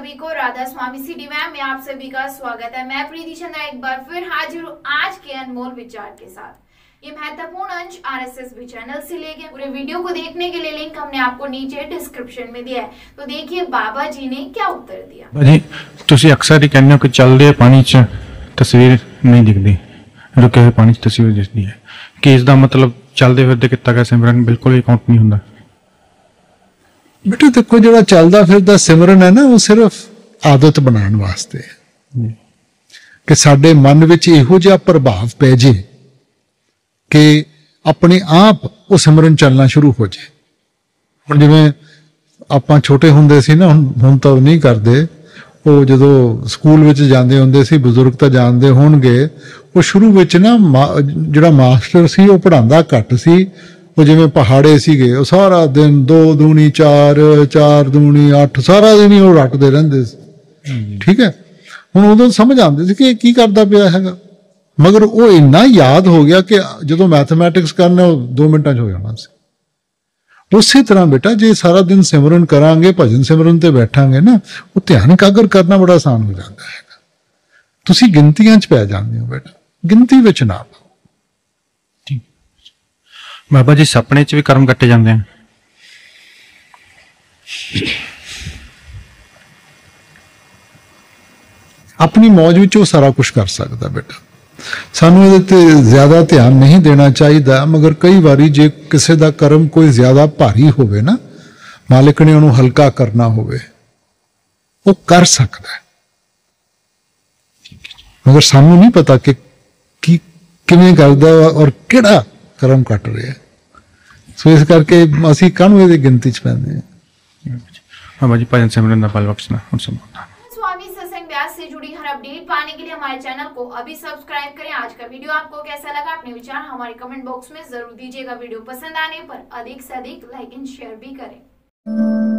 सभी को राधा स्वामी सिटी में आप सभी का स्वागत है। मैं प्रीति चंद्रा एक बार फिर हाजिर हूँ आज के अनमोल विचार के साथ। ये महत्वपूर्ण अंश RSSB चैनल से लेके पूरे वीडियो को देखने के लिए लिंक हमने आपको नीचे डिस्क्रिप्शन में दिया है। तो देखिए बाबा जी ने क्या उत्तर दिया। जी तुसी अक्सर ही कहने हो कि चलदे पानी च तस्वीर नहीं दिखती, रुके हुए पानी च तस्वीर दिखती है कि इसका मतलब चलते फिरते किता गया सिमरन बिल्कुल ही काउंट नहीं होंदा। बेटे देखो जो चलता फिरता सिमरन है ना वो सिर्फ आदत बनाने वास्ते है कि साडे मन विच इहो जिहा प्रभाव पै जे कि अपने आप वो सिमरन चलना शुरू हो जाए। हुण जिवें आपां छोटे हुंदे सी ना, हुण तां नहीं करदे, वो जदों स्कूल विच जांदे हुंदे सी, बजुर्ग तां जानदे होणगे, वो शुरू विच ना जिहड़ा मास्टर सी वो पढ़ांदा घट सी। वो जिवें पहाड़े सीगे, वो सारा दिन 2 दूनी 4, 4 दूनी 8 सारा दिन ही वो रटदे रहिंदे सी। ठीक है, हुण उदों समझ आंदी सी कि की करदा पिया हैगा, मगर वो इन्ना याद हो गया कि जदों मैथमैटिक्स करना 2 मिनटां च हो जाना सी। उसी तरह बेटा जे सारा दिन सिमरन करांगे, भजन सिमरन ते बैठांगे ना, वो ध्यान एकाग्र करना बड़ा आसान हो जाता है। तुसीं गिनतियां च पै जांदे हो बेटा, गिनती विच ना। बाबा जी सपने च भी कर्म कट्टे जाते हैं। अपनी मौज विच वो सारा कुछ कर सकता बेटा, सानू इहदे ते ज्यादा ध्यान नहीं देना चाहिए। मगर कई बारी जे किसी का कर्म कोई ज्यादा भारी होवे ना, मालिक ने उन्होंने हल्का करना होवे, वो कर सकता है, मगर सानू नहीं पता कि किवें करदा और किहड़ा कर्म कट रहा है। सो इस करके असीं काहनूं इहदी गिनती च पैंदे हां। बाबा जी भजन सिमरन दा बल बख्शना हुण संभालना। स्वामी सत्संग व्यास से जुड़ी हर अपडेट पाने के लिए हमारे चैनल को अभी सब्सक्राइब करें। आज का वीडियो आपको कैसा लगा अपने विचार हमारे कमेंट बॉक्स में जरूर दीजिएगा। वीडियो पसंद आने पर अधिक से अधिक लाइक एंड शेयर भी करें।